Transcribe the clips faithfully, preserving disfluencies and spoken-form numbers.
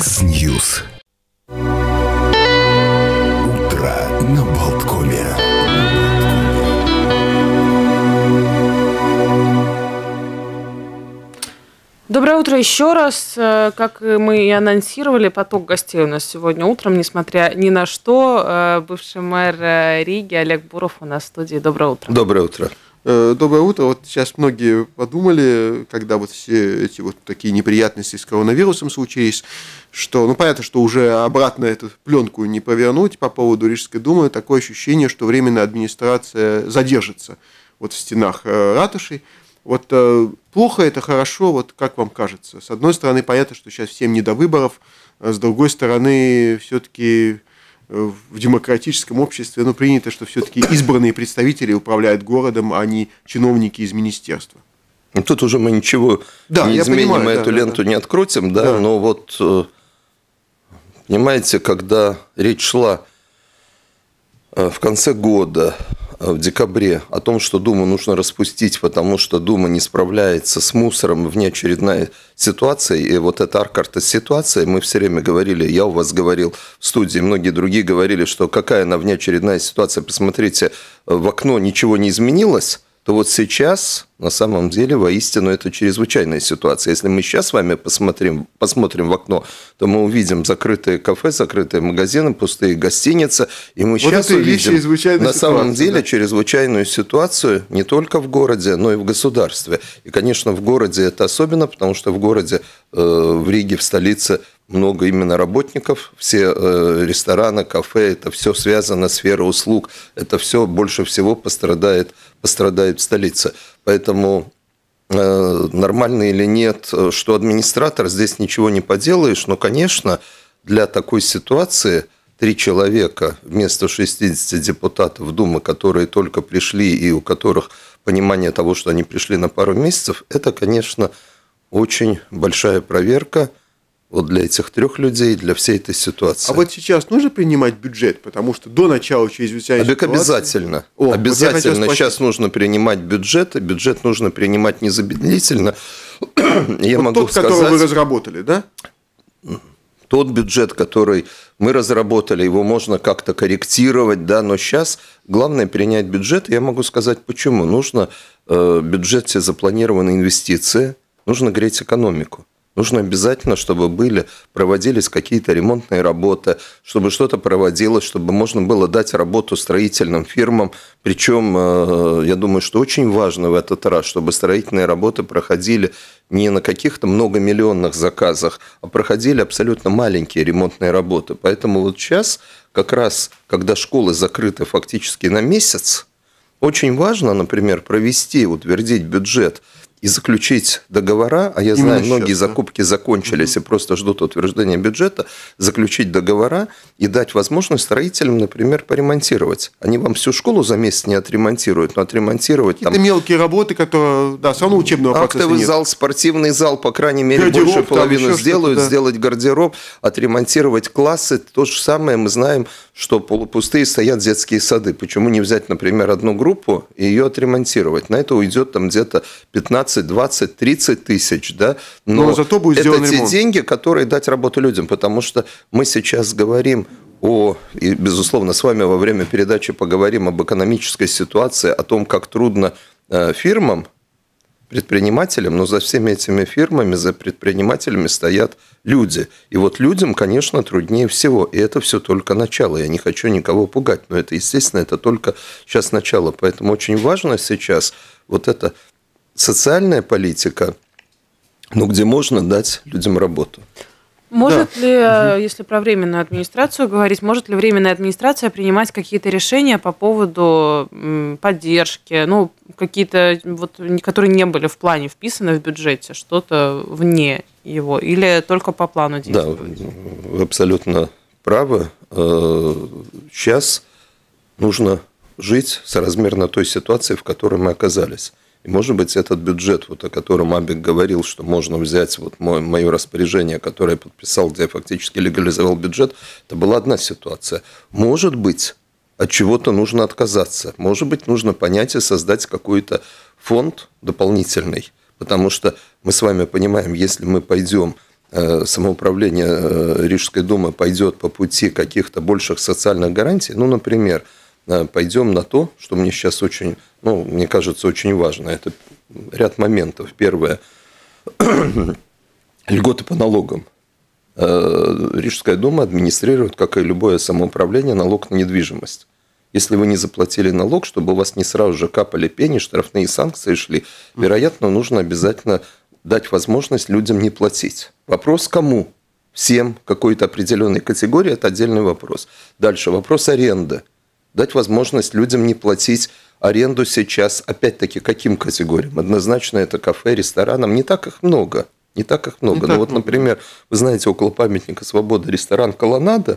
X-News. Утро на Болткоме. Доброе утро еще раз. Как мы и анонсировали, поток гостей у нас сегодня утром, несмотря ни на что. Бывший мэр Риги Олег Буров у нас в студии. Доброе утро. Доброе утро. Доброе утро. Вот сейчас многие подумали, когда вот все эти вот такие неприятности с коронавирусом случились, что, ну, понятно, что уже обратно эту пленку не повернуть по поводу Рижской думы. Такое ощущение, что временная администрация задержится вот в стенах ратуши. Вот плохо это, хорошо, вот как вам кажется? С одной стороны, понятно, что сейчас всем не до выборов, а с другой стороны, все-таки в демократическом обществе, ну, принято, что все-таки избранные представители управляют городом, а не чиновники из министерства. Ну, тут уже мы ничего да, не изменим, понимаю, мы да, эту да, ленту да. не открутим, да, да, но вот, понимаете, когда речь шла в конце года, в декабре, о том, что Думу нужно распустить, потому что Дума не справляется с мусором, внеочередная ситуация, и вот эта аркарта ситуация, мы все время говорили, я у вас говорил в студии, многие другие говорили, что какая она внеочередная ситуация, посмотрите, в окно ничего не изменилось, то вот сейчас, на самом деле, воистину, это чрезвычайная ситуация. Если мы сейчас с вами посмотрим, посмотрим в окно, то мы увидим закрытые кафе, закрытые магазины, пустые гостиницы, и мы вот сейчас увидим, на самом деле, да? чрезвычайную ситуацию не только в городе, но и в государстве. И, конечно, в городе это особенно, потому что в городе, э, в Риге, в столице, много именно работников, все э, рестораны, кафе, это все связано, сфера услуг, это все больше всего пострадает, пострадает в столице. Поэтому э, нормально или нет, что администратор, здесь ничего не поделаешь, но, конечно, для такой ситуации три человека вместо шестидесяти депутатов Думы, которые только пришли и у которых понимание того, что они пришли на пару месяцев, это, конечно, очень большая проверка. Вот для этих трех людей, для всей этой ситуации. А вот сейчас нужно принимать бюджет, потому что до начала чрезвычайной ситуации... Обязательно. О, обязательно. Вот сейчас нужно принимать бюджет, и бюджет нужно принимать незамедлительно. Я вот могу тот, сказать, который вы разработали, да? Тот бюджет, который мы разработали, его можно как-то корректировать, да, но сейчас главное принять бюджет. Я могу сказать, почему. Нужно в бюджете запланированы инвестиции, нужно греть экономику. Нужно обязательно, чтобы были, проводились какие-то ремонтные работы, чтобы что-то проводилось, чтобы можно было дать работу строительным фирмам. Причем, я думаю, что очень важно в этот раз, чтобы строительные работы проходили не на каких-то многомиллионных заказах, а проходили абсолютно маленькие ремонтные работы. Поэтому вот сейчас, как раз, когда школы закрыты фактически на месяц, очень важно, например, провести, утвердить бюджет и заключить договора, а я знаю, Именно многие сейчас, закупки да? закончились угу. и просто ждут утверждения бюджета, заключить договора и дать возможность строителям, например, поремонтировать. Они вам всю школу за месяц не отремонтируют, но отремонтировать какие-то там... мелкие работы, которые, да, все равно учебного процесса Актовый нет. зал, спортивный зал, по крайней мере, гардероб, больше половины сделают, да. сделать гардероб, отремонтировать классы. То же самое мы знаем, что полупустые стоят детские сады. Почему не взять, например, одну группу и ее отремонтировать? На это уйдет там где-то пятнадцать, двадцать, тридцать тысяч, да? Но, Но зато будет это те ремонт. деньги, которые дать работу людям, потому что мы сейчас говорим о, и, безусловно, с вами во время передачи поговорим об экономической ситуации, о том, как трудно фирмам, предпринимателям, но за всеми этими фирмами, за предпринимателями стоят люди. И вот людям, конечно, труднее всего. И это все только начало. Я не хочу никого пугать, но это, естественно, это только сейчас начало. Поэтому очень важно сейчас вот это социальная политика, ну, где можно дать людям работу. Может да. ли, угу. если про временную администрацию говорить, может ли временная администрация принимать какие-то решения по поводу поддержки, ну, какие-то, вот, которые не были в плане вписаны в бюджете, что-то вне его, или только по плану действовать? Да, вы абсолютно правы. Сейчас нужно жить соразмерно той ситуации, в которой мы оказались. И, может быть, этот бюджет, вот, о котором Абик говорил, что можно взять вот мое, мое распоряжение, которое я подписал, где я фактически легализовал бюджет, это была одна ситуация. Может быть, от чего-то нужно отказаться. Может быть, нужно понять и создать какой-то фонд дополнительный. Потому что мы с вами понимаем, если мы пойдем самоуправление Рижской думы пойдет по пути каких-то больших социальных гарантий, ну, например, пойдем на то, что мне сейчас очень, ну, мне кажется, очень важно. Это ряд моментов. Первое. Льготы по налогам. Рижская дума администрирует, как и любое самоуправление, налог на недвижимость. Если вы не заплатили налог, чтобы у вас не сразу же капали пени, штрафные санкции шли, вероятно, нужно обязательно дать возможность людям не платить. Вопрос кому? Всем, какой-то определенной категории, это отдельный вопрос. Дальше вопрос аренды. Дать возможность людям не платить аренду сейчас, опять-таки, каким категориям? Однозначно это кафе, ресторанам. Не так их много. Не так их много. Ну вот, например, вы знаете, около памятника Свободы ресторан «Колоннада».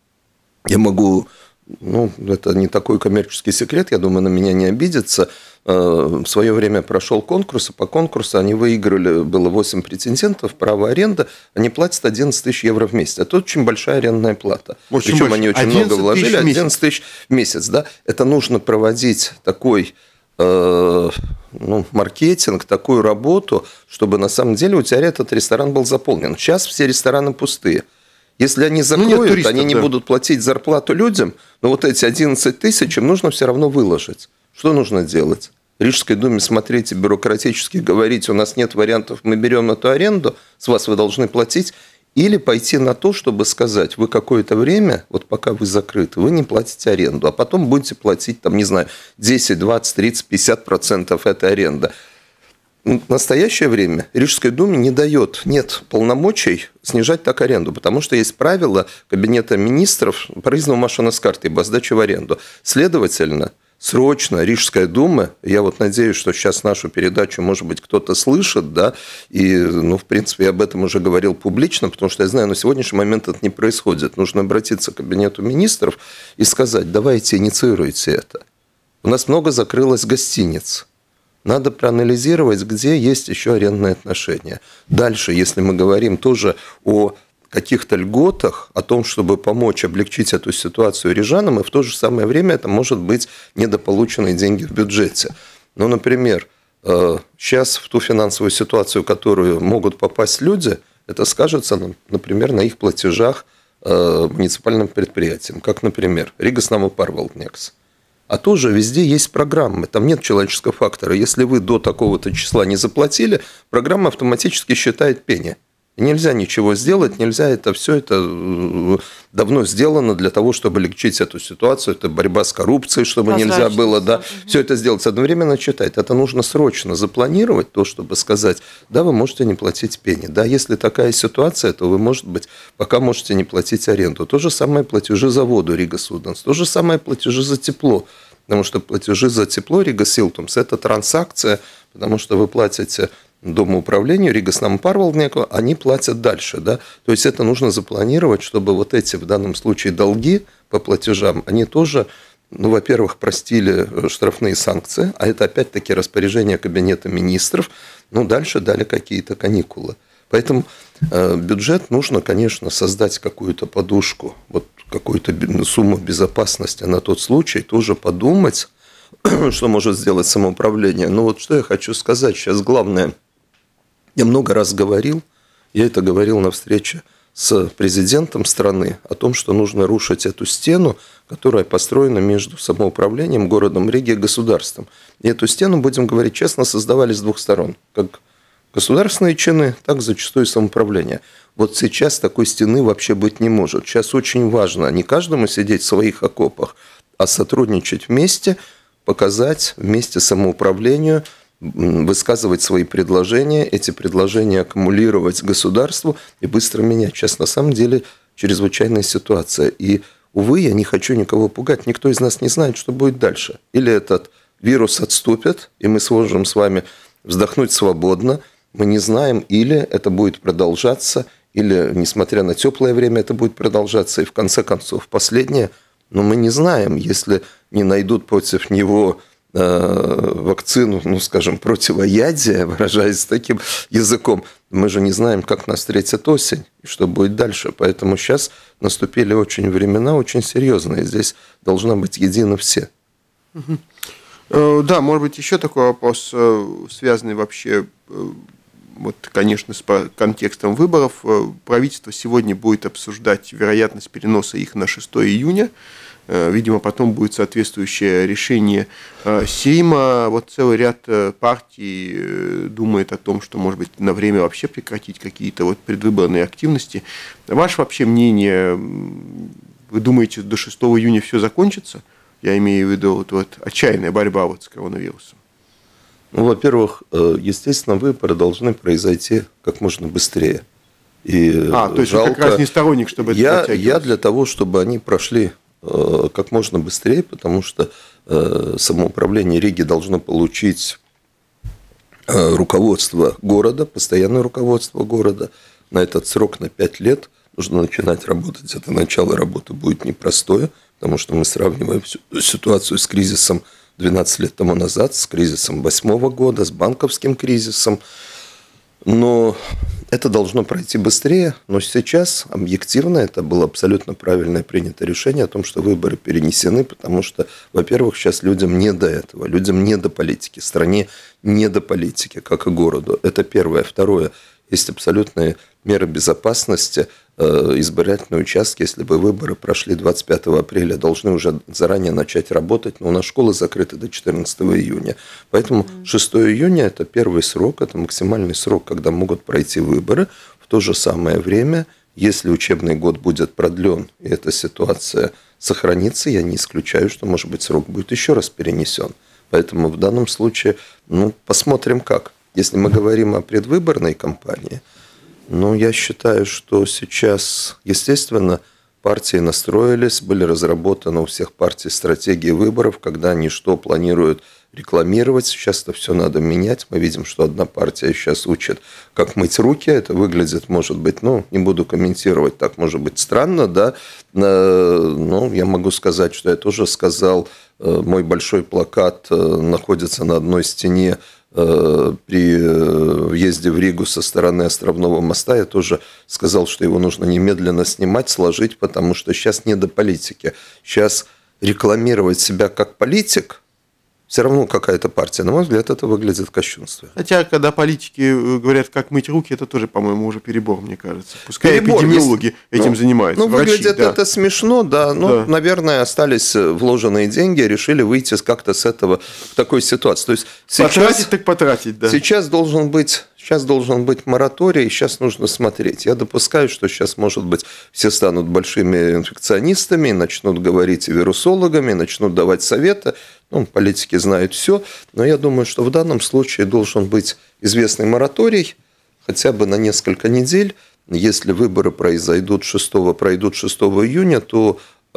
Я могу... Ну, это не такой коммерческий секрет, я думаю, на меня не обидится. В свое время прошел конкурс, и по конкурсу они выиграли, было восемь претендентов, право аренды, они платят одиннадцать тысяч евро в месяц. Это очень большая арендная плата. Очень Причем больше. они очень много вложили, одиннадцать тысяч в месяц. Да? Это нужно проводить такой э, ну, маркетинг, такую работу, чтобы на самом деле у тебя этот ресторан был заполнен. Сейчас все рестораны пустые. Если они закроют, ну, туристов, они не да. будут платить зарплату людям, но вот эти одиннадцать тысяч им нужно все равно выложить. Что нужно делать? Рижской думе смотреть и бюрократически говорить, у нас нет вариантов, мы берем эту аренду, с вас вы должны платить, или пойти на то, чтобы сказать, вы какое-то время, вот пока вы закрыты, вы не платите аренду, а потом будете платить, там, не знаю, десять, двадцать, тридцать, пятьдесят процентов этой аренды. В настоящее время Рижской думе не дает, нет полномочий снижать так аренду, потому что есть правила Кабинета министров проездного машины с картой по сдаче в аренду. Следовательно, срочно Рижская дума, я вот надеюсь, что сейчас нашу передачу, может быть, кто-то слышит, да, и, ну, в принципе, я об этом уже говорил публично, потому что я знаю, на сегодняшний момент это не происходит. Нужно обратиться к Кабинету министров и сказать, давайте инициируйте это. У нас много закрылось гостиниц. Надо проанализировать, где есть еще арендные отношения. Дальше, если мы говорим тоже о каких-то льготах, о том, чтобы помочь облегчить эту ситуацию рижанам, и в то же самое время это может быть недополученные деньги в бюджете. Ну, например, сейчас в ту финансовую ситуацию, в которую могут попасть люди, это скажется, например, на их платежах муниципальным предприятиям, как, например, Рига Снаму Парвалднекс. А тоже везде есть программы, там нет человеческого фактора. Если вы до такого-то числа не заплатили, программа автоматически считает пени. И нельзя ничего сделать, нельзя это все это давно сделано для того, чтобы облегчить эту ситуацию. Это борьба с коррупцией, чтобы нельзя было, да, угу. все это сделать одновременно читать. Это нужно срочно запланировать, то, чтобы сказать, да, вы можете не платить пени. Да, если такая ситуация, то вы, может быть, пока можете не платить аренду. То же самое платежи за воду Рига Суденс, то же самое платежи за тепло. Потому что платежи за тепло Рига Силтумс – это транзакция, потому что вы платите домоуправлению Рига Снаму Парвалднеку, они платят дальше. Да? То есть это нужно запланировать, чтобы вот эти в данном случае долги по платежам, они тоже, ну, во-первых, простили штрафные санкции, а это опять-таки распоряжение Кабинета министров, ну, дальше дали какие-то каникулы. Поэтому э, бюджет нужно, конечно, создать какую-то подушку, вот какую-то сумму безопасности на тот случай, тоже подумать, что может сделать самоуправление. Но вот что я хочу сказать сейчас главное. Я много раз говорил, я это говорил на встрече с президентом страны, о том, что нужно рушить эту стену, которая построена между самоуправлением, городом Риги и государством. И эту стену, будем говорить честно, создавали с двух сторон. Как государственные чины, так зачастую самоуправление. Вот сейчас такой стены вообще быть не может. Сейчас очень важно не каждому сидеть в своих окопах, а сотрудничать вместе, показать вместе самоуправлению, высказывать свои предложения, эти предложения аккумулировать государству и быстро менять. Сейчас на самом деле чрезвычайная ситуация. И, увы, я не хочу никого пугать. Никто из нас не знает, что будет дальше. Или этот вирус отступит, и мы сможем с вами вздохнуть свободно. Мы не знаем, или это будет продолжаться, или, несмотря на теплое время, это будет продолжаться. И в конце концов, последнее, но мы не знаем, если не найдут против него э, вакцину, ну, скажем, противоядие, выражаясь таким языком, мы же не знаем, как нас встретит осень и что будет дальше. Поэтому сейчас наступили очень времена, очень серьезные. Здесь должна быть едины все. Да, может быть, еще такой вопрос, связанный вообще вот, конечно, с контекстом выборов. Правительство сегодня будет обсуждать вероятность переноса их на шестое июня. Видимо, потом будет соответствующее решение Сейма. Вот целый ряд партий думает о том, что, может быть, на время вообще прекратить какие-то вот предвыборные активности. Ваше вообще мнение, вы думаете, до шестого июня все закончится? Я имею в виду вот, вот, отчаянная борьба вот с коронавирусом. Ну, во-первых, естественно, выборы должны произойти как можно быстрее. И а, то есть жалко... вы как раз не сторонник, чтобы это я, я для того, чтобы они прошли как можно быстрее, потому что самоуправление Риги должно получить руководство города, постоянное руководство города на этот срок, на пять лет. Нужно начинать работать. Это начало работы будет непростое, потому что мы сравниваем ситуацию с кризисом двенадцать лет тому назад, с кризисом восьмого года, с банковским кризисом. Но это должно пройти быстрее. Но сейчас объективно это было абсолютно правильное принято решение о том, что выборы перенесены, потому что, во-первых, сейчас людям не до этого, людям не до политики, стране не до политики, как и городу. Это первое. Второе. Есть абсолютные меры безопасности. Избирательные участки, если бы выборы прошли двадцать пятого апреля, должны уже заранее начать работать, но у нас школы закрыты до четырнадцатого июня. Поэтому шестое июня – это первый срок, это максимальный срок, когда могут пройти выборы. В то же самое время, если учебный год будет продлен, и эта ситуация сохранится, я не исключаю, что, может быть, срок будет еще раз перенесен. Поэтому в данном случае, ну, посмотрим как. Если мы говорим о предвыборной кампании, ну, я считаю, что сейчас, естественно, партии настроились, были разработаны у всех партий стратегии выборов, когда они что планируют рекламировать. Сейчас это все надо менять. Мы видим, что одна партия сейчас учит, как мыть руки. Это выглядит, может быть, ну, не буду комментировать, так может быть странно, да. Но я могу сказать, что я тоже сказал, мой большой плакат находится на одной стене при въезде в Ригу со стороны Островного моста. Я тоже сказал, что его нужно немедленно снимать, сложить, потому что сейчас не до политики. Сейчас рекламировать себя как политик все равно какая-то партия. На мой взгляд, это выглядит кощунством. Хотя, когда политики говорят, как мыть руки, это тоже, по-моему, уже перебор, мне кажется. Пускай перебор, эпидемиологи если... этим ну, занимаются. Ну, врачи, выглядит да. это смешно, да. Ну, да. наверное, остались вложенные деньги, решили выйти как-то с этого в такой ситуации. То есть сейчас, потратить так потратить, да. Сейчас должен быть... Сейчас должен быть мораторий, сейчас нужно смотреть. Я допускаю, что сейчас, может быть, все станут большими инфекционистами, начнут говорить и вирусологами, начнут давать советы. Ну, политики знают все. Но я думаю, что в данном случае должен быть известный мораторий, хотя бы на несколько недель. Если выборы произойдут шестого, пройдут шестого июня, то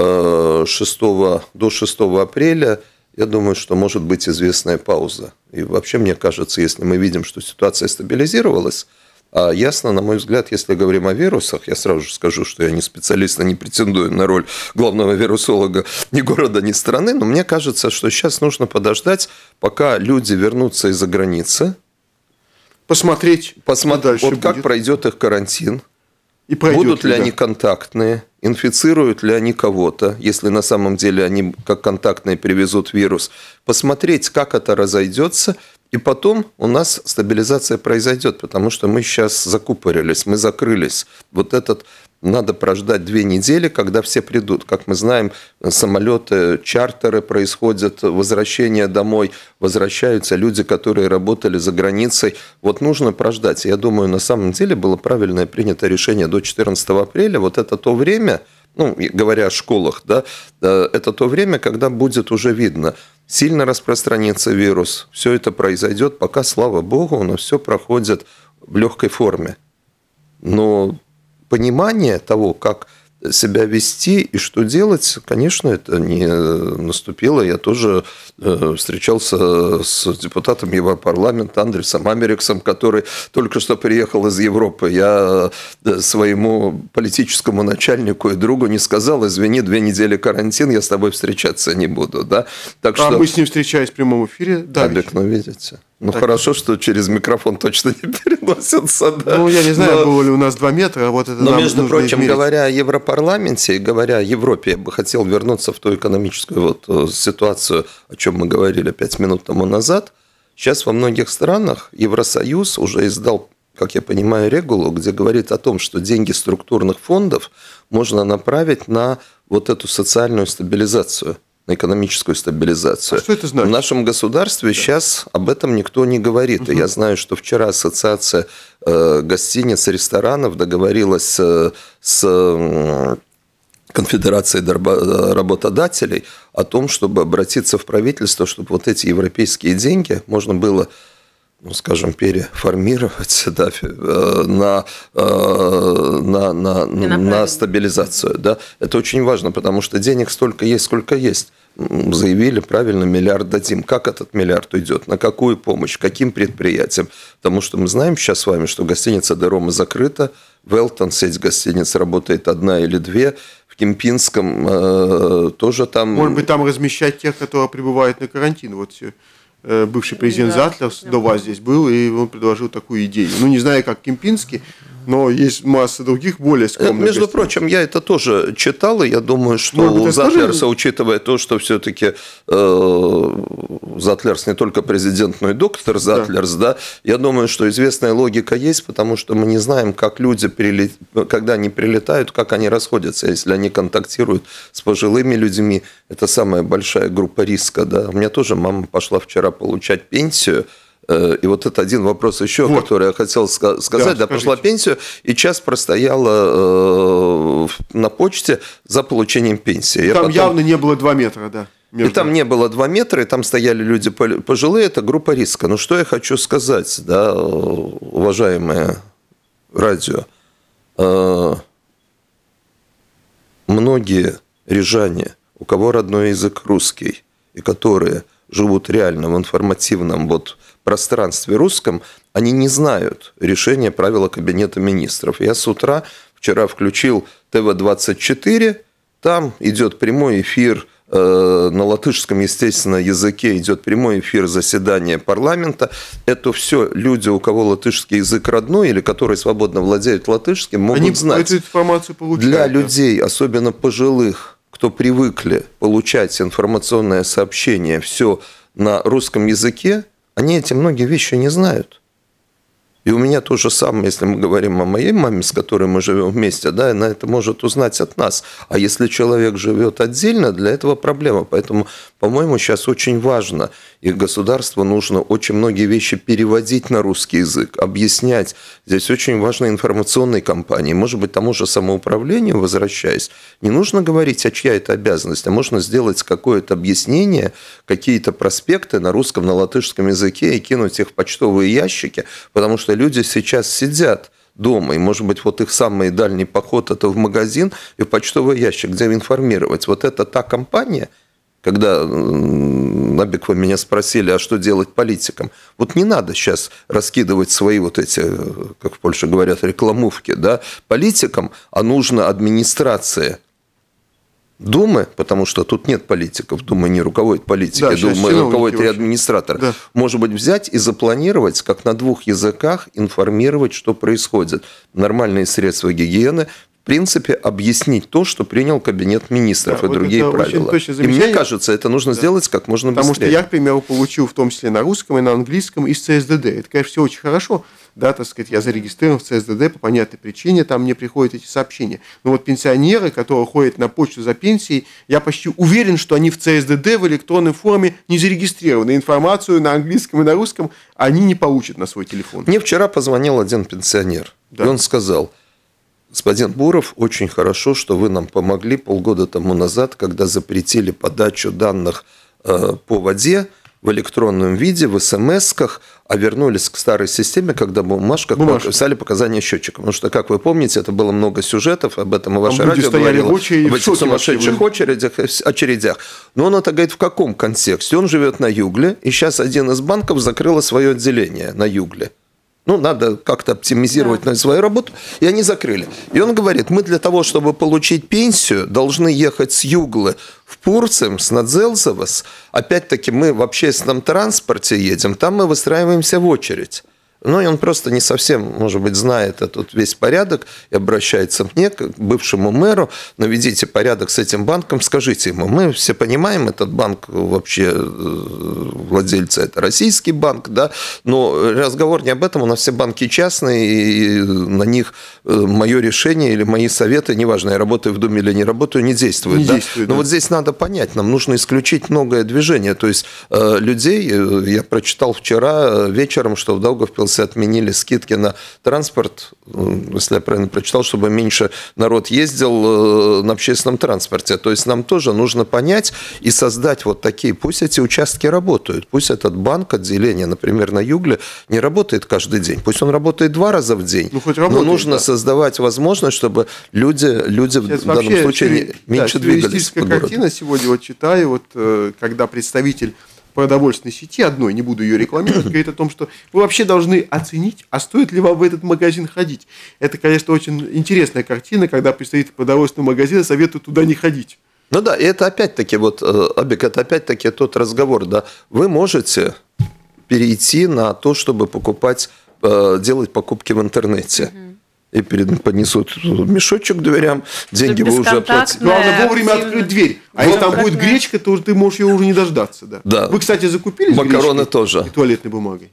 шестого, до шестого апреля... Я думаю, что может быть известная пауза. И вообще, мне кажется, если мы видим, что ситуация стабилизировалась, а ясно, на мой взгляд, если говорим о вирусах, я сразу же скажу, что я не специалист, и не претендую на роль главного вирусолога ни города, ни страны, но мне кажется, что сейчас нужно подождать, пока люди вернутся из-за границы. Посмотреть, посмотреть вот как будет. пройдет их карантин. И будут ли да. они контактные, инфицируют ли они кого-то, если на самом деле они как контактные привезут вирус, посмотреть, как это разойдется, и потом у нас стабилизация произойдет, потому что мы сейчас закупорились, мы закрылись. Вот этот надо прождать две недели, когда все придут. Как мы знаем, самолеты, чартеры происходят, возвращение домой, возвращаются люди, которые работали за границей. Вот нужно прождать. Я думаю, на самом деле было правильное принято решение до четырнадцатого апреля. Вот это то время, ну, говоря о школах, да, это то время, когда будет уже видно, сильно распространится вирус, все это произойдет, пока, слава богу, у нас все проходит в легкой форме. Но понимание того, как себя вести и что делать, конечно, это не наступило. Я тоже встречался с депутатом Европарламента Андресом Америксом, который только что приехал из Европы. Я своему политическому начальнику и другу не сказал: извини, две недели карантин, я с тобой встречаться не буду. Да? Так а что... мы с ним встречались в прямом эфире. Да, Абек, ну видите. Ну, так. Хорошо, что через микрофон точно не переносится. Да. Ну, я не знаю, Но... было ли у нас два метра, а вот это Но, нам между нужно прочим, измерить. говоря о Европарламенте и говоря о Европе, я бы хотел вернуться в ту экономическую вот ситуацию, о чем мы говорили пять минут тому назад. Сейчас во многих странах Евросоюз уже издал как я понимаю, регулу, где говорит о том, что деньги структурных фондов можно направить на вот эту социальную стабилизацию, на экономическую стабилизацию. А что это значит? В нашем государстве да. сейчас об этом никто не говорит. Угу. И я знаю, что вчера ассоциация э, гостиниц и ресторанов договорилась э, с э, Конфедерацией работодателей о том, чтобы обратиться в правительство, чтобы вот эти европейские деньги можно было, ну, скажем, переформировать да, на, на, на, на стабилизацию. Да. Это очень важно, потому что денег столько есть, сколько есть. Заявили, правильно, миллиард дадим. Как этот миллиард уйдет? На какую помощь? Каким предприятиям? Потому что мы знаем сейчас с вами, что гостиница «Де Рома» закрыта, Велтон, сеть гостиниц, работает одна или две. В Кемпинском э, тоже там... Может быть, там размещать тех, которые пребывают на карантин. Вот э, бывший президент да, Затлерс да. до вас здесь был, и он предложил такую идею. Ну, не знаю, как Кемпинский, но есть масса других более скромных Между гостиниц. прочим, я это тоже читал, и я думаю, что у Затлерса, тоже... учитывая то, что все-таки э, Затлерс не только президент, но и доктор Затлерс, да. да, я думаю, что известная логика есть, потому что мы не знаем, как люди, прилет... когда они прилетают, как они расходятся. Если они контактируют с пожилыми людьми, это самая большая группа риска. Да. У меня тоже мама пошла вчера получать пенсию. И вот это один вопрос еще, вот. который я хотел сказать. Да, да пошла пенсию, и час простояла на почте за получением пенсии. Там потом... явно не было два метра, да. Между... И там не было два метра, и там стояли люди пожилые, это группа риска. Ну, что я хочу сказать, да, уважаемое радио. Многие рижане, у кого родной язык русский, и которые живут реально в информативном вот пространстве русском, они не знают решения правила Кабинета министров. Я с утра вчера включил тэ вэ двадцать четыре, там идет прямой эфир э, на латышском, естественно, языке, идет прямой эфир заседания парламента. Это все люди, у кого латышский язык родной или которые свободно владеют латышским, могут они знать. Эту информацию получают, Для да? людей, особенно пожилых, кто привыкли получать информационное сообщение все на русском языке, они эти многие вещи не знают. И у меня то же самое, если мы говорим о моей маме, с которой мы живем вместе, да, она это может узнать от нас. А если человек живет отдельно, для этого проблема. Поэтому, по-моему, сейчас очень важно, и государству нужно очень многие вещи переводить на русский язык, объяснять. Здесь очень важны информационные кампании. Может быть, тому же самоуправлению, возвращаясь, не нужно говорить, а чья это обязанность, а можно сделать какое-то объяснение, какие-то проспекты на русском, на латышском языке и кинуть их в почтовые ящики, потому что люди сейчас сидят дома, и, может быть, вот их самый дальний поход – это в магазин и в почтовый ящик, где информировать. Вот это та компания, когда Набик, вы меня спросили, а что делать политикам? Вот не надо сейчас раскидывать свои вот эти, как в Польше говорят, рекламовки, да, политикам, а нужно администрации Думы, потому что тут нет политиков, Дума не руководит политикой, да, Дума руководит и администратор. Да. Может быть, взять и запланировать, как на двух языках информировать, что происходит. Нормальные средства гигиены, в принципе, объяснить то, что принял Кабинет министров, да, и вот другие правила. И мне кажется, это нужно да. сделать как можно потому быстрее. Потому что я, к примеру, получил в том числе на русском и на английском из цэ эс дэ дэ. Это, конечно, все очень хорошо. Да, так сказать, я зарегистрирован в цэ эс дэ дэ по понятной причине, там мне приходят эти сообщения. Но вот пенсионеры, которые ходят на почту за пенсией, я почти уверен, что они в цэ эс дэ дэ в электронной форме не зарегистрированы. Информацию на английском и на русском они не получат на свой телефон. Мне вчера позвонил один пенсионер, да. и он сказал: господин Буров, очень хорошо, что вы нам помогли полгода тому назад, когда запретили подачу данных э, по воде в электронном виде, в эс эм эсках, а вернулись к старой системе, когда в бумажках Бумажка. писали показания счетчика. Потому что, как вы помните, это было много сюжетов, об этом и ваше а радио говорило, в этих сумасшедших очередях, очередях. Но он это говорит в каком контексте? Он живет на Югле, и сейчас один из банков закрыл свое отделение на Югле. Ну, надо как-то оптимизировать да. свою работу, и они закрыли. И он говорит, мы для того, чтобы получить пенсию, должны ехать с Юглы в Пурцем, с Надзелзовас. Опять-таки, мы в общественном транспорте едем, там мы выстраиваемся в очередь. Ну, и он просто не совсем, может быть, знает этот весь порядок и обращается мне, к бывшему мэру: наведите порядок с этим банком, скажите ему. Мы все понимаем, этот банк вообще, владельцы, это российский банк, да, но разговор не об этом, у нас все банки частные, и на них мое решение или мои советы, неважно, я работаю в Думе или не работаю, не действуют. Не да? действует, Но да. вот здесь надо понять, нам нужно исключить многое движение, то есть людей, я прочитал вчера вечером, что в Даугавпилсе отменили скидки на транспорт, если я правильно прочитал, чтобы меньше народ ездил на общественном транспорте. То есть нам тоже нужно понять и создать вот такие, пусть эти участки работают, пусть этот банк, отделение, например, на Югле, не работает каждый день, пусть он работает два раза в день, ну, хоть работает, но нужно да. создавать возможность, чтобы люди, люди в данном вообще, случае сюрре... меньше да, двигались по городу. Картина сегодня, вот читаю, вот, когда представитель продовольственной сети одной, не буду ее рекламировать, говорит о том, что вы вообще должны оценить, а стоит ли вам в этот магазин ходить. Это, конечно, очень интересная картина, когда представитель продовольственного магазина советует туда не ходить. Ну да, и это опять-таки, вот, Абик, это опять-таки тот разговор, да, вы можете перейти на то, чтобы покупать, делать покупки в интернете. И перед, поднесут мешочек к дверям, деньги вы уже оплатили. Главное вовремя открыть дверь. А если там будет гречка, то ты можешь ее уже не дождаться. Да. Да. Вы, кстати, закупились макароны тоже. И туалетной бумагой?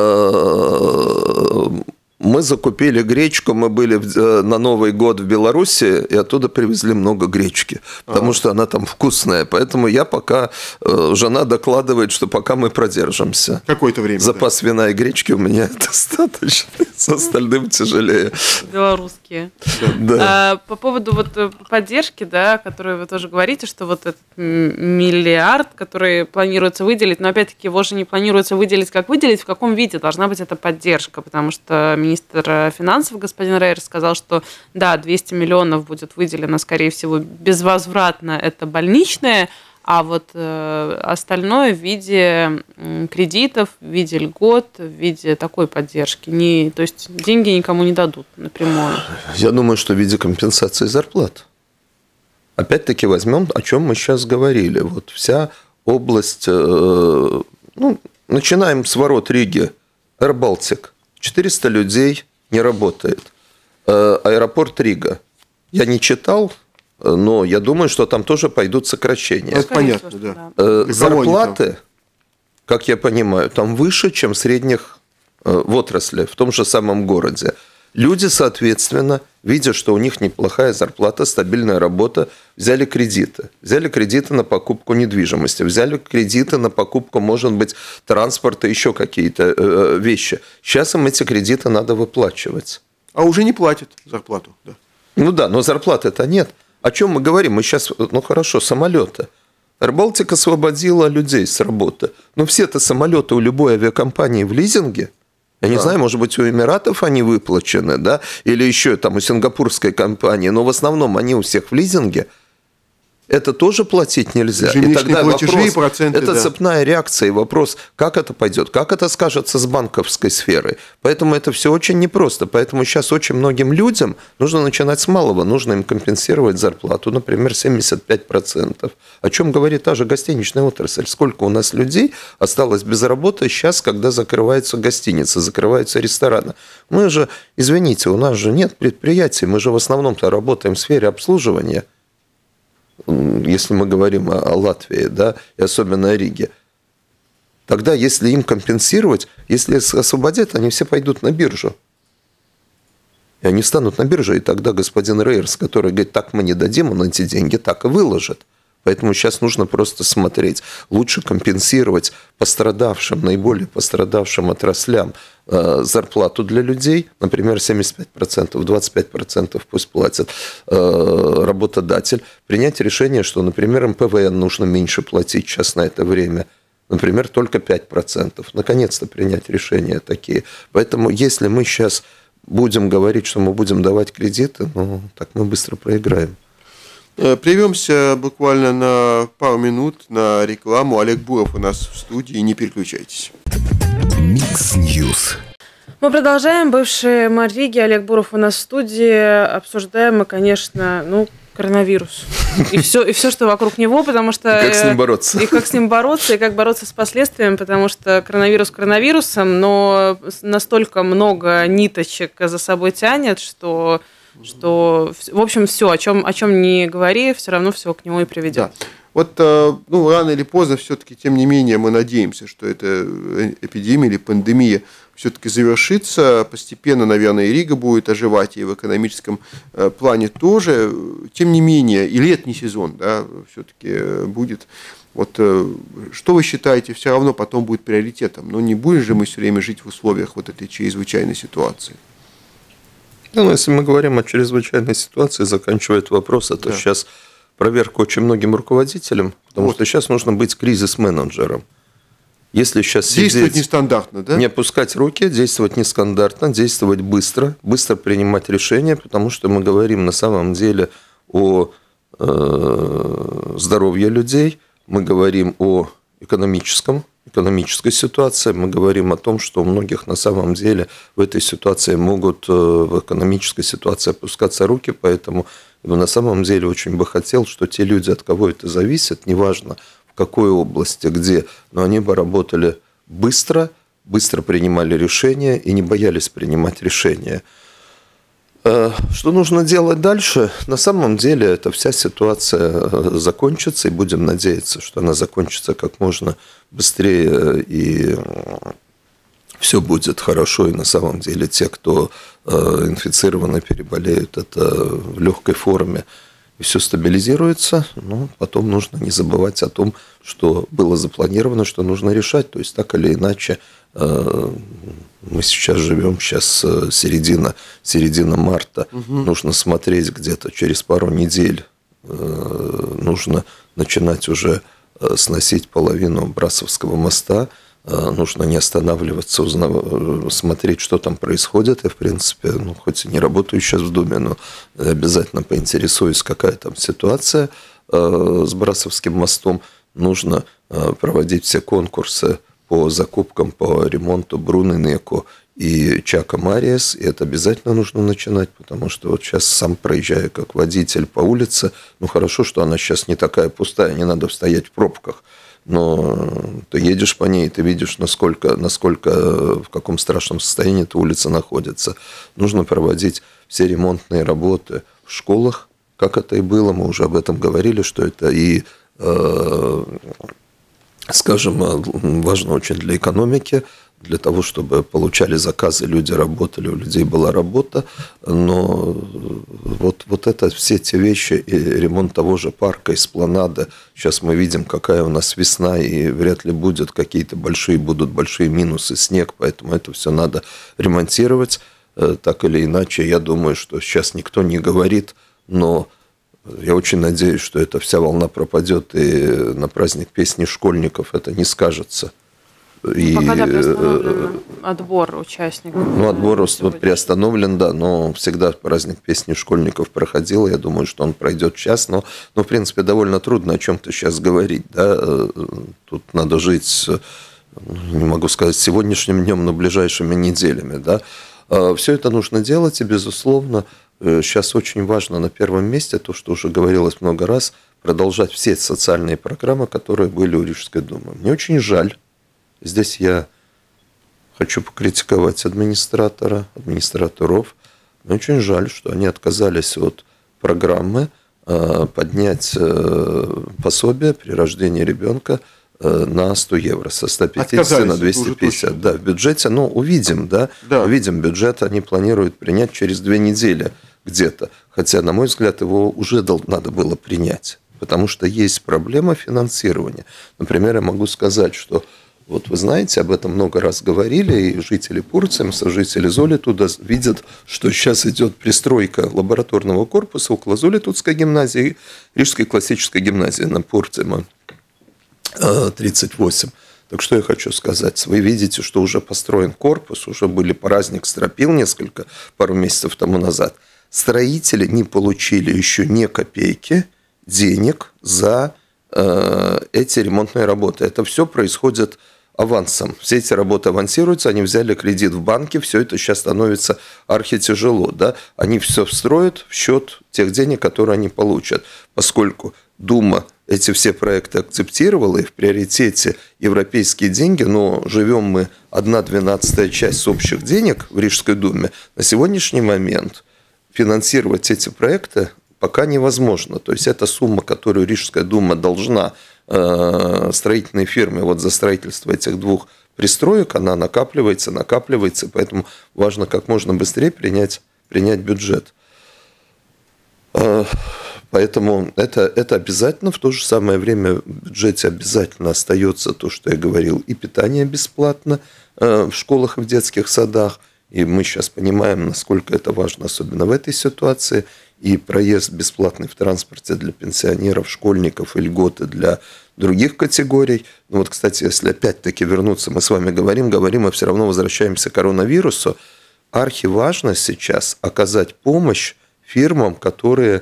Мы закупили гречку, мы были на Новый год в Беларуси, и оттуда привезли много гречки, потому А-а-а. что она там вкусная. Поэтому я пока, жена докладывает, что пока мы продержимся. Какое-то время. Запас да. вина и гречки у меня достаточно, с остальным тяжелее. Белорусские. Да. А, по поводу вот поддержки, да, о которой вы тоже говорите, что вот этот миллиард, который планируется выделить, но опять-таки его же не планируется выделить, как выделить, в каком виде должна быть эта поддержка, потому что министр финансов господин Рейер сказал, что да, двести миллионов будет выделено, скорее всего, безвозвратно, это больничное, а вот э, остальное в виде кредитов, в виде льгот, в виде такой поддержки. Не, то есть деньги никому не дадут напрямую. Я думаю, что в виде компенсации зарплат. Опять-таки возьмем, о чем мы сейчас говорили. Вот вся область, э, ну, начинаем с ворот Риги, Air Baltic. четыреста людей не работает. Аэропорт Рига. Я не читал, но я думаю, что там тоже пойдут сокращения. Это понятно, да. Зарплаты, как я понимаю, там выше, чем средних в отрасли, в том же самом городе. Люди, соответственно, видя, что у них неплохая зарплата, стабильная работа, взяли кредиты. Взяли кредиты на покупку недвижимости, взяли кредиты на покупку, может быть, транспорта, еще какие-то э, вещи. Сейчас им эти кредиты надо выплачивать. А уже не платят зарплату. Да. Ну да, но зарплаты-то нет. О чем мы говорим? Мы сейчас, ну хорошо, самолеты. Air Baltic освободила людей с работы. Но все-то самолеты у любой авиакомпании в лизинге. Я не да. знаю, может быть, у Эмиратов они выплачены, да, или еще там у сингапурской компании, но в основном они у всех в лизинге. Это тоже платить нельзя. И тогда вопрос, проценты, это да. цепная реакция и вопрос, как это пойдет, как это скажется с банковской сферой. Поэтому это все очень непросто. Поэтому сейчас очень многим людям нужно начинать с малого, нужно им компенсировать зарплату, например, семьдесят пять процентов. О чем говорит та же гостиничная отрасль. Сколько у нас людей осталось без работы сейчас, когда закрываются гостиницы, закрываются рестораны. Мы же, извините, у нас же нет предприятий, мы же в основном-то работаем в сфере обслуживания. Если мы говорим о Латвии, да, и особенно о Риге, тогда, если им компенсировать, если освободят, они все пойдут на биржу. И они встанут на бирже, и тогда господин Рейерс, который говорит, так мы не дадим, он эти деньги так и выложит. Поэтому сейчас нужно просто смотреть. Лучше компенсировать пострадавшим, наиболее пострадавшим отраслям э, зарплату для людей. Например, семьдесят пять процентов, двадцать пять процентов пусть платит э, работодатель. Принять решение, что, например, эм пэ вэ эн нужно меньше платить сейчас на это время. Например, только пять процентов. Наконец-то принять решения такие. Поэтому если мы сейчас будем говорить, что мы будем давать кредиты, ну, так мы быстро проиграем. Прервемся буквально на пару минут на рекламу. Олег Буров у нас в студии, не переключайтесь. Микс Ньюс. Мы продолжаем. Бывший мэр Риги Олег Буров у нас в студии. Обсуждаем мы, конечно, ну, Коронавирус. И все, и все, что вокруг него, потому что... И как с ним бороться. И как с ним бороться, и как бороться с последствиями, потому что коронавирус коронавирусом, но настолько много ниточек за собой тянет, что, что в общем, все, о чем, о чем не говори, все равно все к нему и приведет. Да. Вот, ну, рано или поздно, все-таки, тем не менее, мы надеемся, что эта эпидемия или пандемия все-таки завершится. Постепенно, наверное, и Рига будет оживать, и в экономическом плане тоже. Тем не менее, и летний сезон, да, все-таки будет. Вот, что вы считаете, все равно потом будет приоритетом? Но не будем же мы все время жить в условиях вот этой чрезвычайной ситуации? Ну, если мы говорим о чрезвычайной ситуации, заканчивая этот вопрос, это да. Сейчас... проверка очень многим руководителям, потому вот. Что сейчас нужно быть кризис-менеджером. Если сейчас действовать сидеть, нестандартно, да? Не опускать руки, действовать нестандартно, действовать быстро, быстро принимать решения, потому что мы говорим на самом деле о э, здоровье людей, мы говорим о экономическом, экономической ситуации, мы говорим о том, что у многих на самом деле в этой ситуации могут в экономической ситуации опускаться руки, поэтому на самом деле очень бы хотел, что те люди, от кого это зависит, неважно в какой области, где, но они бы работали быстро, быстро принимали решения и не боялись принимать решения. Что нужно делать дальше? На самом деле эта вся ситуация закончится, и будем надеяться, что она закончится как можно быстрее, и все будет хорошо, и на самом деле те, кто инфицированы, переболеют, это в легкой форме, и все стабилизируется, но потом нужно не забывать о том, что было запланировано, что нужно решать, то есть так или иначе мы сейчас живем, сейчас середина, середина марта, угу. Нужно смотреть где-то через пару недель, нужно начинать уже сносить половину Брасовского моста, нужно не останавливаться, узнав... смотреть, что там происходит. Я, в принципе, ну, хоть и не работаю сейчас в Думе, но обязательно поинтересуюсь, какая там ситуация с Брасовским мостом. Нужно проводить все конкурсы по закупкам, по ремонту Бруненеко и Чака Мариес, и это обязательно нужно начинать, потому что вот сейчас сам проезжаю как водитель по улице, ну хорошо, что она сейчас не такая пустая, не надо стоять в пробках, но ты едешь по ней, ты видишь, насколько, насколько, в каком страшном состоянии эта улица находится. Нужно проводить все ремонтные работы в школах, как это и было, мы уже об этом говорили, что это и... скажем, важно очень для экономики, для того, чтобы получали заказы, люди работали, у людей была работа, но вот, вот это все те вещи, и ремонт того же парка, эспланады, сейчас мы видим, какая у нас весна, и вряд ли будет какие-то большие, будут большие минусы, снег, поэтому это все надо ремонтировать, так или иначе, я думаю, что сейчас никто не говорит, но... Я очень надеюсь, что эта вся волна пропадет, и на праздник песни школьников это не скажется. И, пока да, приостановлен отбор участников. Ну, отбор приостановлен, да, но всегда праздник песни школьников проходил. Я думаю, что он пройдет сейчас, но, но в принципе, довольно трудно о чем-то сейчас говорить. Да? Тут надо жить, не могу сказать, сегодняшним днем, но ближайшими неделями. Да? Все это нужно делать, и, безусловно, сейчас очень важно на первом месте то, что уже говорилось много раз, продолжать все социальные программы, которые были у Рижской думы. Мне очень жаль, здесь я хочу покритиковать администратора, администраторов, мне очень жаль, что они отказались от программы поднять пособие при рождении ребенка на сто евро, со ста пятидесяти на двести пятьдесят. Да, в бюджете, ну, увидим, да, да, увидим, бюджет они планируют принять через две недели где-то. Хотя, на мой взгляд, его уже надо было принять, потому что есть проблема финансирования. Например, я могу сказать, что, вот вы знаете, об этом много раз говорили, и жители Пурцемса, жители Золитуда видят, что сейчас идет пристройка лабораторного корпуса около Золитудской гимназии, Рижской классической гимназии на Пурцема тридцать восемь. Так что я хочу сказать? Вы видите, что уже построен корпус, уже были праздник стропил несколько, пару месяцев тому назад. Строители не получили еще ни копейки денег за э, эти ремонтные работы. Это все происходит авансом. Все эти работы авансируются, они взяли кредит в банке, все это сейчас становится архитяжело. Да? Они все встроят в счет тех денег, которые они получат. Поскольку Дума эти все проекты акцептировала, и в приоритете европейские деньги, но живем мы одна двенадцатая часть с общих денег в Рижской Думе, на сегодняшний момент финансировать эти проекты пока невозможно. То есть эта сумма, которую Рижская Дума должна э, строительной фирме вот за строительство этих двух пристроек, она накапливается, накапливается, поэтому важно как можно быстрее принять, принять бюджет. Э, поэтому это, это обязательно, в то же самое время в бюджете обязательно остается то, что я говорил, и питание бесплатно э, в школах и в детских садах, и мы сейчас понимаем, насколько это важно, особенно в этой ситуации, и проезд бесплатный в транспорте для пенсионеров, школьников и льготы для других категорий. Ну вот, кстати, если опять-таки вернуться, мы с вами говорим, говорим, а все равно возвращаемся к коронавирусу. Архиважно сейчас оказать помощь фирмам, которые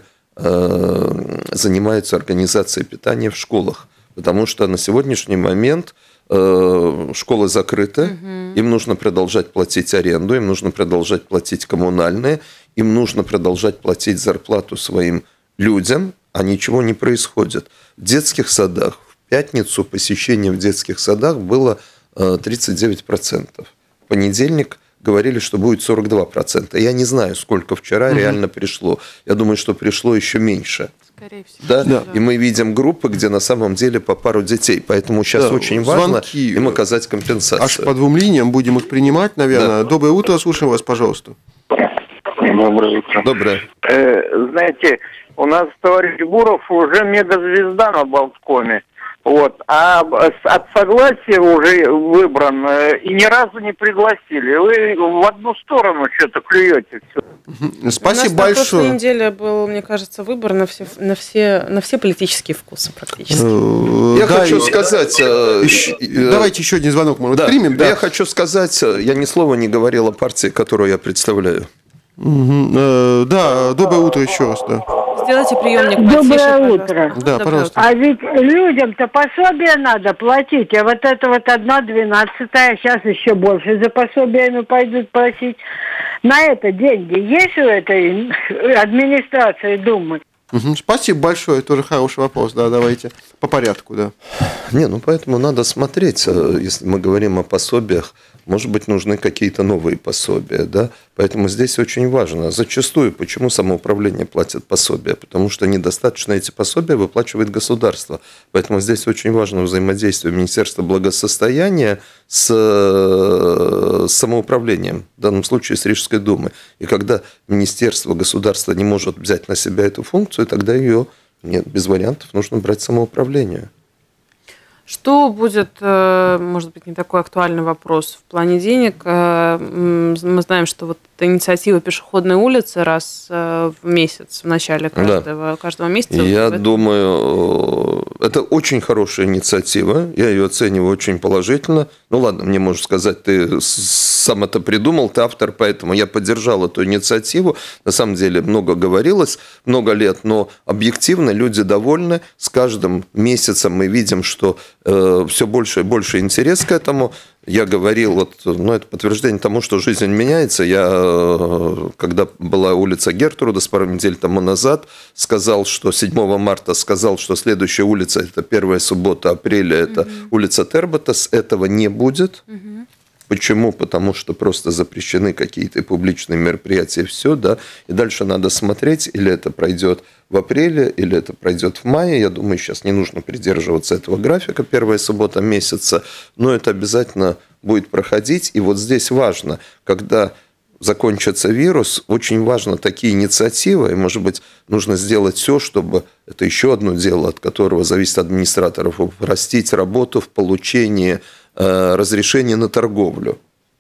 э, занимаются организацией питания в школах. Потому что на сегодняшний момент э, школы закрыты, угу. Им нужно продолжать платить аренду, им нужно продолжать платить коммунальные, им нужно продолжать платить зарплату своим людям, а ничего не происходит. В детских садах в пятницу посещение в детских садах было тридцать девять процентов. В понедельник говорили, что будет сорок два процента. Я не знаю, сколько вчера угу. реально пришло. Я думаю, что пришло еще меньше. Скорее всего. Да? Да. И мы видим группы, где на самом деле по пару детей. Поэтому сейчас да, очень важно звонки. Им оказать компенсацию. Аж по двум линиям будем их принимать, наверное. Да. Доброе утро, слушаем вас, пожалуйста. Доброе утро. Доброе. Э, знаете, у нас товарищ Буров уже мегазвезда на Болткоме. Вот. А от согласия уже выбран, и ни разу не пригласили. Вы в одну сторону что-то клюете. Спасибо большое. У нас на прошлой неделе был, мне кажется, выбор на все, на все, на все политические вкусы практически. Я да, хочу сказать... Еще, давайте еще один звонок мы да, примем. Да. Я хочу сказать, я ни слова не говорил о партии, которую я представляю. Угу. Да, доброе утро еще раз. Да. Сделайте приемник Доброе потише, утро. Да, Доброе пожалуйста. А ведь людям-то пособие надо платить, а вот это вот одна двенадцатая, сейчас еще больше за пособиями пойдут просить. На это деньги есть у этой администрации Думы? Угу. Спасибо большое, тоже хороший вопрос, да, давайте по порядку, да. Не, ну поэтому надо смотреть, если мы говорим о пособиях, может быть, нужны какие-то новые пособия, да, поэтому здесь очень важно. Зачастую, почему самоуправление платит пособия? Потому что недостаточно эти пособия выплачивает государство, поэтому здесь очень важно взаимодействие Министерства благосостояния с, с самоуправлением, в данном случае с Рижской Думой. И когда Министерство, государство не может взять на себя эту функцию, тогда ее нет, без вариантов нужно брать самоуправлению. Что будет, может быть, не такой актуальный вопрос в плане денег? Мы знаем, что вот эта инициатива пешеходной улицы раз в месяц, в начале каждого, да. каждого месяца. Я вот думаю, это очень хорошая инициатива, я ее оцениваю очень положительно. Ну ладно, мне можешь сказать, ты сам это придумал, ты автор, поэтому я поддержал эту инициативу. На самом деле много говорилось, много лет, но объективно люди довольны. С каждым месяцем мы видим, что э, все больше и больше интерес к этому. Я говорил, вот, ну, это подтверждение тому, что жизнь меняется. Я, когда была улица Гертруда с пару недель тому назад, сказал, что седьмого марта сказал, что следующая улица, это первая суббота апреля, это угу. улица Терботас. Этого не будет. Угу. Почему? Потому что просто запрещены какие-то публичные мероприятия, все, да, и дальше надо смотреть, или это пройдет в апреле, или это пройдет в мае. Я думаю, сейчас не нужно придерживаться этого графика, первая суббота месяца, но это обязательно будет проходить. И вот здесь важно, когда закончится вирус, очень важно такие инициативы, и, может быть, нужно сделать все, чтобы, это еще одно дело, от которого зависит администраторов, упростить работу в получении разрешение на торговлю.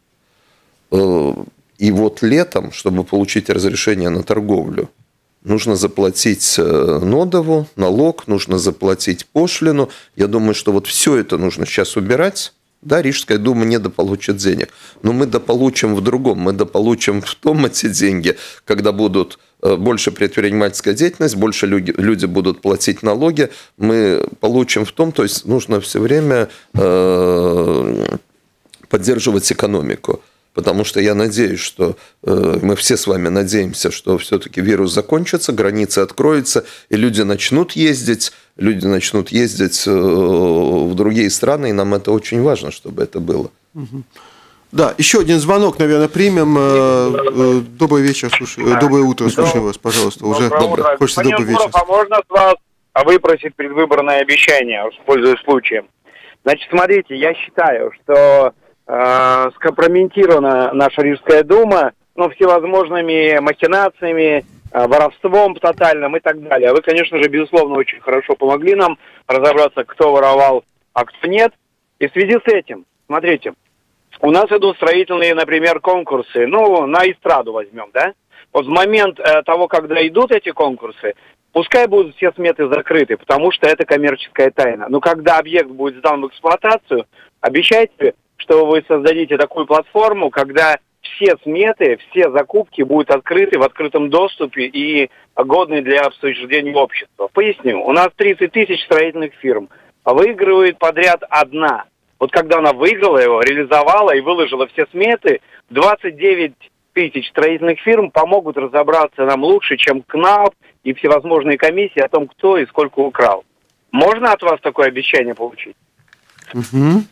И вот летом, чтобы получить разрешение на торговлю, нужно заплатить НОДову, налог, нужно заплатить пошлину. Я думаю, что вот все это нужно сейчас убирать. Да, Рижская дума не дополучит денег. Но мы дополучим в другом. Мы дополучим в том эти деньги, когда будут больше предпринимательская деятельность, больше люди, люди будут платить налоги, мы получим в том, то есть нужно все время э, поддерживать экономику. Потому что я надеюсь, что э, мы все с вами надеемся, что все-таки вирус закончится, границы откроются, и люди начнут ездить, люди начнут ездить э, в другие страны, и нам это очень важно, чтобы это было. Да, еще один звонок, наверное, примем. Добрый вечер, слушай, доброе утро, слушаем вас, пожалуйста. Уже доброе. Хочется добрый вечер. А можно с вас выпросить предвыборное обещание, пользуясь случаем? Значит, смотрите, я считаю, что э, скомпрометирована наша Рижская дума, ну, всевозможными махинациями, э, воровством тотальным и так далее. Вы, конечно же, безусловно, очень хорошо помогли нам разобраться, кто воровал, а кто нет. И в связи с этим, смотрите, у нас идут строительные, например, конкурсы, ну, на эстраду возьмем, да? Вот в момент э, того, когда идут эти конкурсы, пускай будут все сметы закрыты, потому что это коммерческая тайна. Но когда объект будет сдан в эксплуатацию, обещайте, что вы создадите такую платформу, когда все сметы, все закупки будут открыты в открытом доступе и годны для обсуждения общества. Поясню, у нас тридцать тысяч строительных фирм, выигрывает подряд одна. Вот когда она выиграла его, реализовала и выложила все сметы, двадцать девять тысяч строительных фирм помогут разобраться нам лучше, чем КНАП и всевозможные комиссии о том, кто и сколько украл. Можно от вас такое обещание получить? Угу.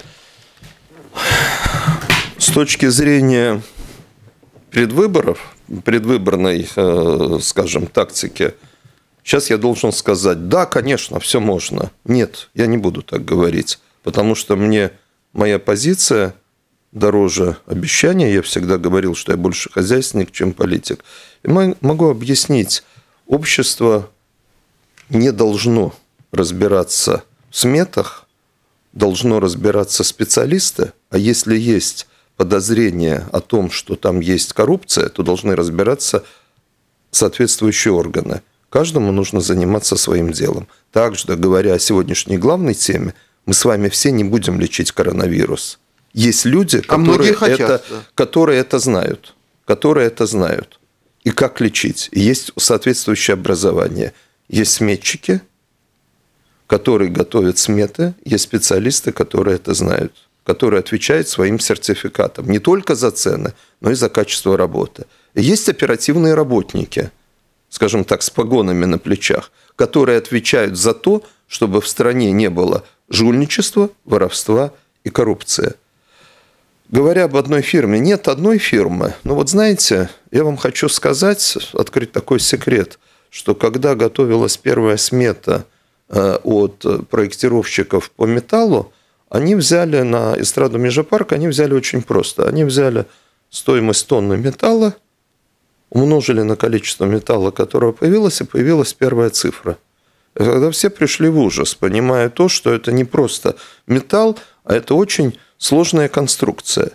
С точки зрения предвыборов, предвыборной, скажем, тактики, сейчас я должен сказать, да, конечно, все можно. Нет, я не буду так говорить. Потому что мне моя позиция дороже обещания. Я всегда говорил, что я больше хозяйственник, чем политик. И могу объяснить, общество не должно разбираться в сметах, должно разбираться специалисты, а если есть подозрение о том, что там есть коррупция, то должны разбираться соответствующие органы. Каждому нужно заниматься своим делом. Также, говоря о сегодняшней главной теме, мы с вами все не будем лечить коронавирус. Есть люди, которые, а хотят, это, да. которые это знают. Которые это знают. И как лечить. Есть соответствующее образование. Есть сметчики, которые готовят сметы. Есть специалисты, которые это знают. Которые отвечают своим сертификатом. Не только за цены, но и за качество работы. И есть оперативные работники, скажем так, с погонами на плечах, которые отвечают за то, чтобы в стране не было жульничество, воровства и коррупция. Говоря об одной фирме, нет одной фирмы. Но вот знаете, я вам хочу сказать, открыть такой секрет, что когда готовилась первая смета от проектировщиков по металлу, они взяли на эстраду Межапарк, они взяли очень просто. Они взяли стоимость тонны металла, умножили на количество металла, которое появилось, и появилась первая цифра. Когда все пришли в ужас, понимая то, что это не просто металл, а это очень сложная конструкция.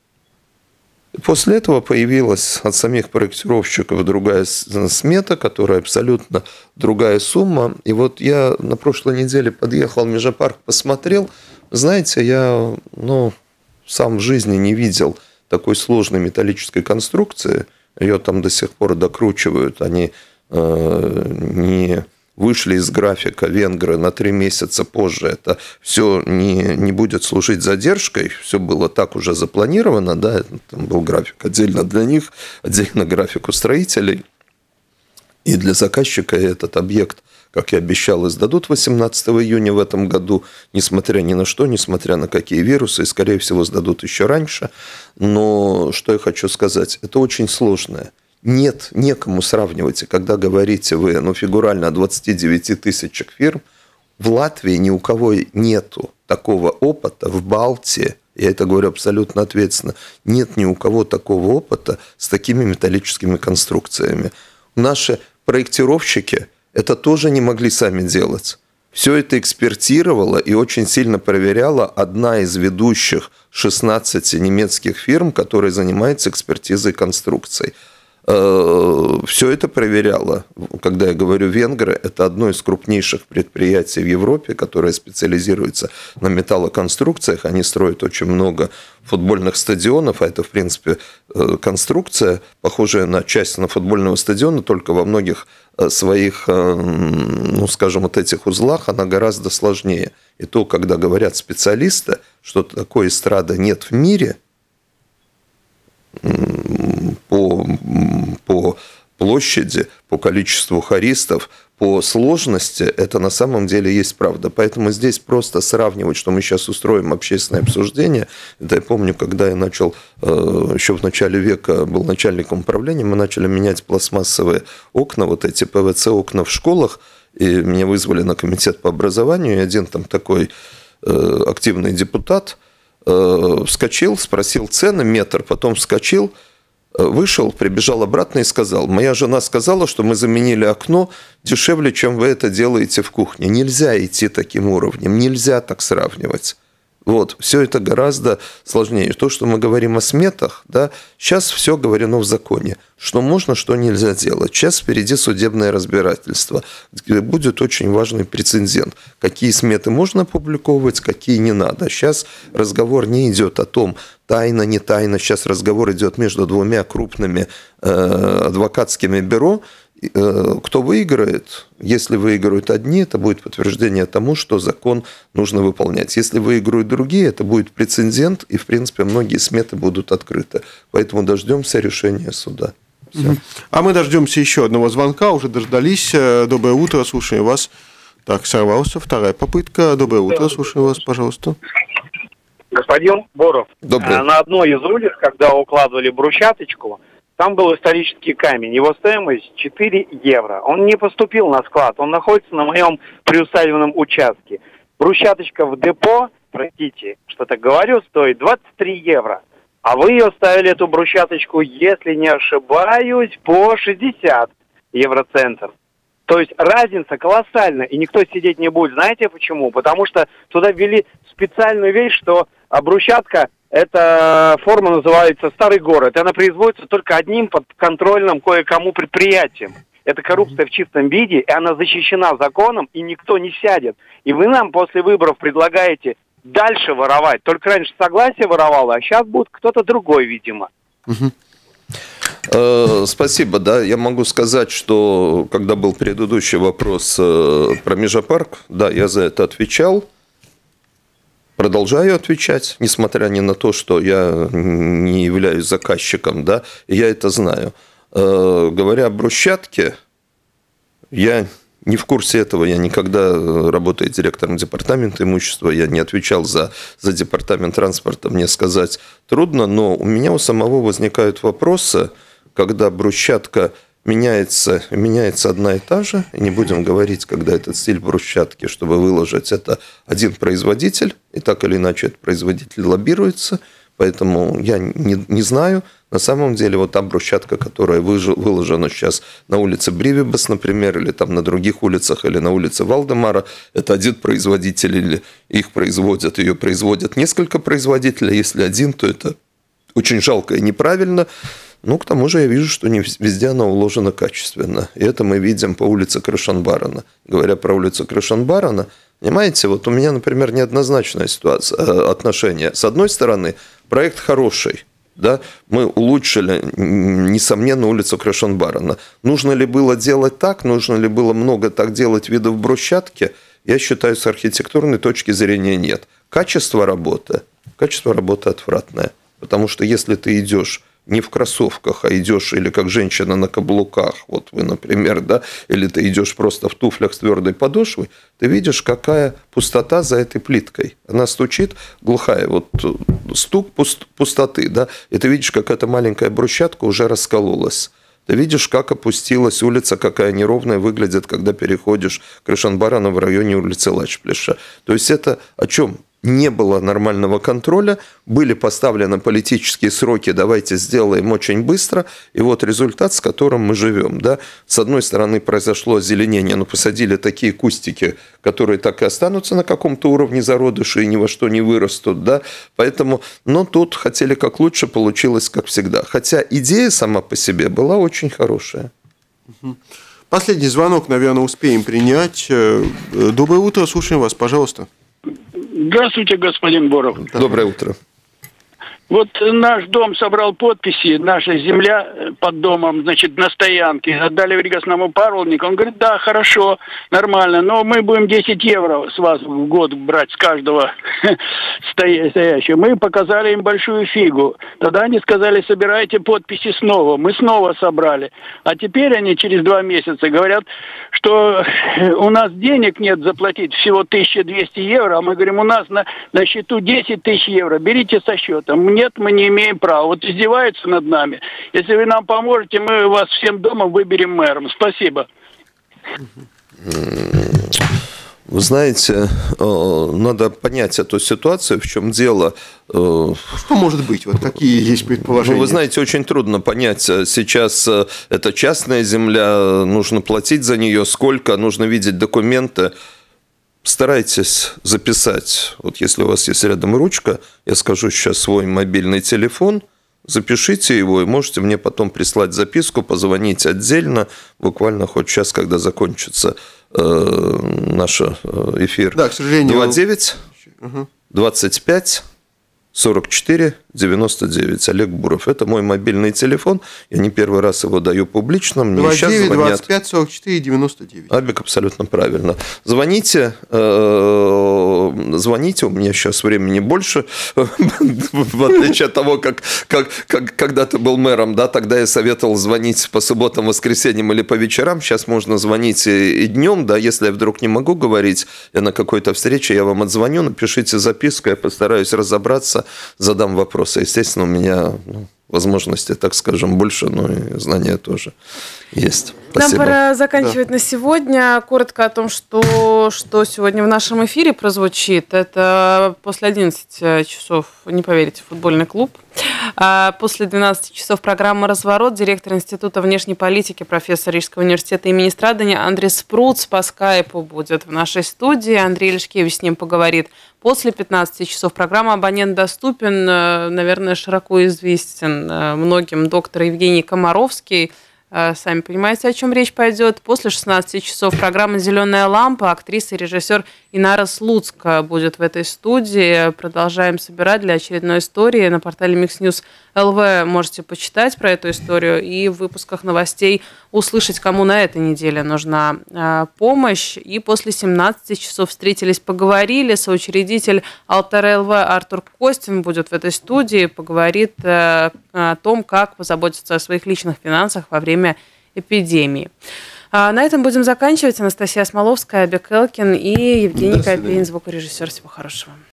И после этого появилась от самих проектировщиков другая смета, которая абсолютно другая сумма. И вот я на прошлой неделе подъехал в Межапарк, посмотрел. Знаете, я ну, сам в жизни не видел такой сложной металлической конструкции. Ее там до сих пор докручивают. Они э, не... вышли из графика венгры на три месяца позже. Это все не, не будет служить задержкой. Все было так уже запланировано. Да? Там был график отдельно для них, отдельно график у строителей. И для заказчика этот объект, как я обещал, издадут восемнадцатого июня в этом году. Несмотря ни на что, несмотря на какие вирусы. И, скорее всего, сдадут еще раньше. Но что я хочу сказать. Это очень сложное. Нет, некому сравнивать. И когда говорите вы, ну, фигурально о двадцати девяти тысячах фирм, в Латвии ни у кого нету такого опыта, в Балтии, я это говорю абсолютно ответственно, нет ни у кого такого опыта с такими металлическими конструкциями. Наши проектировщики это тоже не могли сами делать. Все это экспертировала и очень сильно проверяла одна из ведущих шестнадцати немецких фирм, которая занимается экспертизой конструкций. Все это проверяло. Когда я говорю венгры, это одно из крупнейших предприятий в Европе, которое специализируется на металлоконструкциях. Они строят очень много футбольных стадионов, а это, в принципе, конструкция, похожая на часть на футбольного стадиона, только во многих своих, ну, скажем, вот этих узлах она гораздо сложнее. И то, когда говорят специалисты, что такой эстрады нет в мире, по, по площади, по количеству хористов, по сложности, это на самом деле есть правда. Поэтому здесь просто сравнивать, что мы сейчас устроим общественное обсуждение. Это я помню, когда я начал, еще в начале века был начальником управления, мы начали менять пластмассовые окна, вот эти пэ вэ цэ окна в школах, и меня вызвали на комитет по образованию, и один там такой активный депутат вскочил, спросил цены, метр, потом вскочил, вышел, прибежал обратно и сказал: моя жена сказала, что мы заменили окно дешевле, чем вы это делаете в кухне. Нельзя идти таким уровнем, нельзя так сравнивать. Вот, все это гораздо сложнее. То, что мы говорим о сметах, да, сейчас все говорено в законе. Что можно, что нельзя делать. Сейчас впереди судебное разбирательство, где будет очень важный прецедент. Какие сметы можно опубликовывать, какие не надо. Сейчас разговор не идет о том, тайна, не тайна. Сейчас разговор идет между двумя крупными э, адвокатскими бюро. Кто выиграет? Если выиграют одни, это будет подтверждение тому, что закон нужно выполнять. Если выиграют другие, это будет прецедент, и, в принципе, многие сметы будут открыты. Поэтому дождемся решения суда. Все. А мы дождемся еще одного звонка, уже дождались. Доброе утро, слушаем вас. Так, сорвался, вторая попытка. Доброе утро, слушаем вас, пожалуйста. Господин Боров, Добрый. На одной из улиц, когда укладывали брусчаточку, там был исторический камень, его стоимость четыре евро. Он не поступил на склад, он находится на моем приусадебном участке. Брусчаточка в депо, простите, что так говорю, стоит двадцать три евро. А вы ее ставили, эту брусчаточку, если не ошибаюсь, по шестьдесят евроцентов. То есть разница колоссальная, и никто сидеть не будет. Знаете почему? Потому что туда ввели специальную вещь, что брусчатка... Эта форма называется «Старый город». И она производится только одним подконтрольным кое-кому предприятием. Это коррупция в чистом виде, и она защищена законом, и никто не сядет. И вы нам после выборов предлагаете дальше воровать. Только раньше согласие воровало, а сейчас будет кто-то другой, видимо. Спасибо, да. Я могу сказать, что когда был предыдущий вопрос про Межапарк, да, я за это отвечал. Продолжаю отвечать, несмотря ни на то, что я не являюсь заказчиком, да, я это знаю. Э, говоря о брусчатке, я не в курсе этого, я никогда, работая директором департамента имущества, я не отвечал за, за департамент транспорта, мне сказать трудно, но у меня у самого возникают вопросы, когда брусчатка меняется, меняется одна и та же, и не будем говорить, когда этот стиль брусчатки, чтобы выложить, это один производитель, и так или иначе этот производитель лоббируется, поэтому я не, не знаю. На самом деле, вот та брусчатка, которая выложена сейчас на улице Бривибас, например, или там на других улицах, или на улице Валдемара, это один производитель, или их производят, ее производят несколько производителей, если один, то это очень жалко и неправильно. Ну, к тому же я вижу, что не везде она уложена качественно. И это мы видим по улице Крышанбарана. Говоря про улицу Крышанбарана, понимаете, вот у меня, например, неоднозначная ситуация, отношение. С одной стороны, проект хороший. Да? Мы улучшили, несомненно, улицу Крышанбарана. Нужно ли было делать так? Нужно ли было много так делать видов брусчатки? Я считаю, с архитектурной точки зрения нет. Качество работы, качество работы отвратное. Потому что если ты идешь не в кроссовках, а идешь или как женщина на каблуках, вот вы, например, да, или ты идешь просто в туфлях с твердой подошвой, ты видишь, какая пустота за этой плиткой. Она стучит, глухая, вот стук пуст, пустоты, да, и ты видишь, как эта маленькая брусчатка уже раскололась. Ты видишь, как опустилась улица, какая неровная выглядит, когда переходишь Крышанбарана в районе улицы Лачплеша. То есть это о чем? не было нормального контроля, были поставлены политические сроки, давайте сделаем очень быстро, и вот результат, с которым мы живем. Да? С одной стороны, произошло озеленение, но посадили такие кустики, которые так и останутся на каком-то уровне зародыши и ни во что не вырастут. Да? Поэтому, но тут хотели как лучше, получилось как всегда. Хотя идея сама по себе была очень хорошая. Последний звонок, наверное, успеем принять. Доброе утро, слушаем вас, пожалуйста. Здравствуйте, господин Боров. Доброе утро. Вот наш дом собрал подписи, наша земля под домом, значит, на стоянке. Отдали в регосному паровнику. Он говорит, да, хорошо, нормально, но мы будем десять евро с вас в год брать, с каждого стоящего. Мы показали им большую фигу. Тогда они сказали, собирайте подписи снова. Мы снова собрали. А теперь они через два месяца говорят, что у нас денег нет заплатить, всего тысяча двести евро. А мы говорим, у нас на, на счету десять тысяч евро, берите со счета. Нет, мы не имеем права. Вот издеваются над нами. Если вы нам поможете, мы вас всем домом выберем мэром. Спасибо. Вы знаете, надо понять эту ситуацию, в чем дело. Что может быть? Вот какие есть предположения? Ну, вы знаете, очень трудно понять. Сейчас это частная земля, нужно платить за нее, сколько, нужно видеть документы. Старайтесь записать. Вот если у вас есть рядом ручка, я скажу сейчас свой мобильный телефон, запишите его и можете мне потом прислать записку, позвонить отдельно, буквально хоть сейчас, когда закончится э, наш эфир. Да, к сожалению. два девять двадцать пять сорок четыре девяносто девять. Олег Буров. Это мой мобильный телефон. Я не первый раз его даю публично. Мне сейчас звонят. двадцать пять сорок четыре девяносто девять. Абик абсолютно правильно. Звоните. Э, звоните. У меня сейчас времени больше. В отличие от того, как, как, как когда ты был мэром, да, тогда я советовал звонить по субботам, воскресеньям или по вечерам. Сейчас можно звонить и, и днем. Да, если я вдруг не могу говорить, я на какой-то встрече, я вам отзвоню, напишите записку, я постараюсь разобраться, задам вопросы. Естественно, у меня ну, возможности, так скажем, больше, но и знания тоже есть. Спасибо. Нам пора заканчивать да. на сегодня. Коротко о том, что, что сегодня в нашем эфире прозвучит. Это после одиннадцати часов, не поверите, футбольный клуб. А после двенадцати часов программа «Разворот». Директор Института внешней политики, профессор Рижского университета имени Страдани Андрей Спруц по скайпу будет в нашей студии. Андрей Лешкевич с ним поговорит. После пятнадцати часов программа «Абонент доступен», наверное, широко известен многим доктор Евгений Комаровский. Сами понимаете, о чем речь пойдет. После шестнадцати часов программа «Зеленая лампа». Актриса и режиссер Инара Слуцка будет в этой студии. Продолжаем собирать для очередной истории. На портале Микс Ньюс точка эл ви можете почитать про эту историю и в выпусках новостей услышать, кому на этой неделе нужна э, помощь. И после семнадцати часов встретились, поговорили. Соучредитель Алтара эл ви Артур Костин будет в этой студии. Поговорит э, о том, как позаботиться о своих личных финансах во время эпидемии. А на этом будем заканчивать. Анастасия Смоловская, Абик Элкин и Евгений Копейн, звукорежиссер. Всего хорошего.